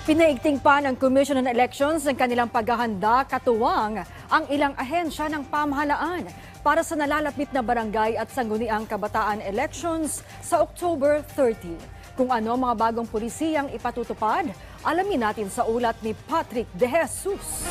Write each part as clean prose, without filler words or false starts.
Pinaigting pa ng Commission on Elections ng kanilang paghahanda katuwang ang ilang ahensya ng pamahalaan para sa nalalapit na barangay at sangguniang kabataan elections sa October 30. Kung ano mga bagong pulisiyang ipatutupad, alamin natin sa ulat ni Patrick De Jesus.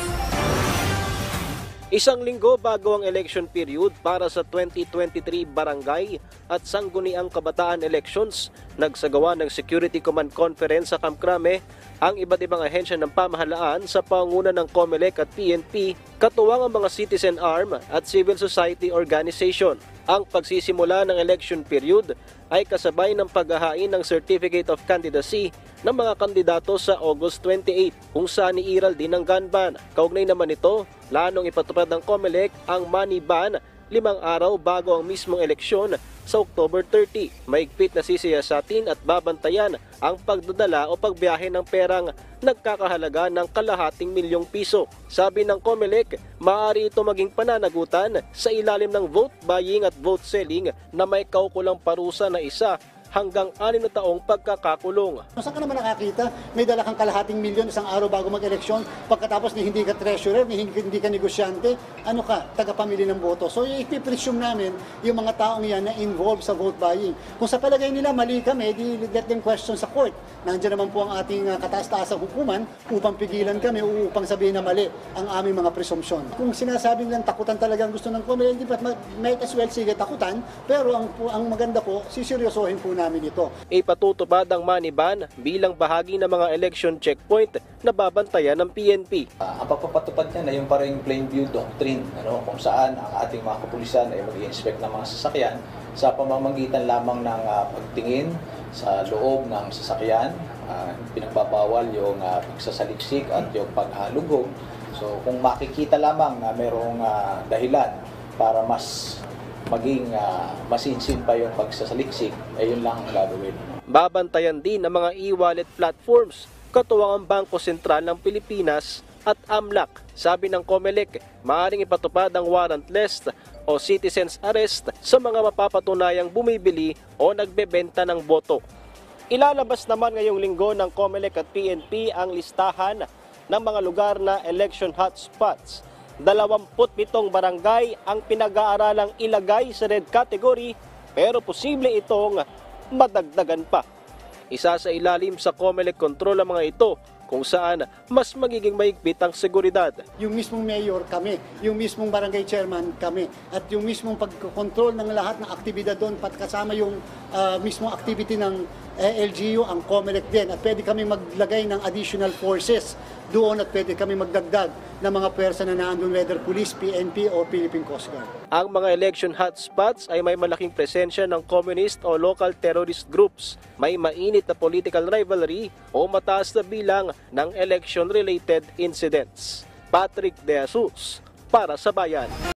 Isang linggo bago ang election period para sa 2023 barangay at sangguniang kabataan elections, nagsagawa ng Security Command Conference sa Camp Crame ang iba't ibang ahensya ng pamahalaan sa pangunguna ng COMELEC at PNP, katuwang ang mga citizen arm at civil society organization. Ang pagsisimula ng election period ay kasabay ng paghahain ng Certificate of Candidacy ng mga kandidato sa August 28, kung saan iiral din ang gun ban. Kaugnay naman ito, planong ipatupad ng COMELEC ang money ban 5 araw bago ang mismong eleksyon sa October 30. Maigpit na sisiyasatin at babantayan ang pagdadala o pagbiyahe ng perang nagkakahalaga ng ₱250,000. Sabi ng COMELEC, maaari ito maging pananagutan sa ilalim ng vote buying at vote selling na may kaukulang parusa na 1 hanggang 6 na taong pagkakakulong. Saan ka naman nakakita? May dala kang ₱250,000 isang araw bago mag-eleksyon, pagkatapos hindi ka treasurer, hindi ka negosyante, ano ka, tagapamili ng boto. So ipipresume namin yung mga taong yan na involved sa vote buying. Kung sa palagay nila mali kami, di let them question sa court. Nandiyan naman po ang ating kataas-taasang hukuman upang pigilan kami o upang sabihin na mali ang aming mga presumption. Kung sinasabing lang takutan talagang gusto ng COMELEC, hindi pa might as well sige takutan, pero ang maganda po, siseryosohin po namin ito. Ipatutupad ang money ban bilang bahagi ng mga election checkpoint na babantayan ng PNP. Ang pagpapatupad niya na yung parang plain view doctrine, kung saan ang ating mga kapulisan ay mag-i-inspect ng mga sasakyan sa pamamagitan lamang ng pagtingin sa loob ng sasakyan, pinagbabawal yung pagsasaliksik at yung paghalugog. So kung makikita lamang na mayroong dahilan para mas maging masinsin pa yung pagsasaliksik, ay yun lang ang gagawin. Babantayan din ang mga e-wallet platforms, katuwang ang Bangko Sentral ng Pilipinas at AMLAC. Sabi ng COMELEC, maaaring ipatupad ang warrantless o citizen's arrest sa mga mapapatunayang bumibili o nagbebenta ng boto. Ilalabas naman ngayong linggo ng COMELEC at PNP ang listahan ng mga lugar na election hotspots. 27 barangay ang pinag-aaralang ilagay sa red category, pero posible itong madagdagan pa. Isa sa ilalim sa COMELEC control ang mga ito, kung saan mas magiging mahigpit ang seguridad. Yung mismong mayor kami, yung mismong barangay chairman kami, at yung mismong pagkontrol ng lahat ng aktibidad doon, kasama yung mismong activity ng LGU, ang COMELEC din. At pwede kami maglagay ng additional forces doon at pwede kami magdagdag ng mga pwersa na naandun, whether police, PNP o Philippine Coast Guard. Ang mga election hotspots ay may malaking presensya ng communist o local terrorist groups, may mainit na political rivalry o mataas na bilang ng election-related incidents. Patrick De Jesus, para sa Bayan.